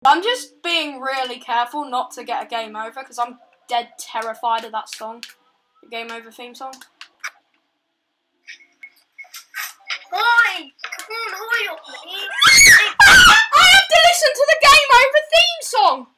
I'm just being really careful not to get a game over because I'm dead terrified of that song. The game over theme song. Hi! Come on, hi! I have to listen to the game over theme song!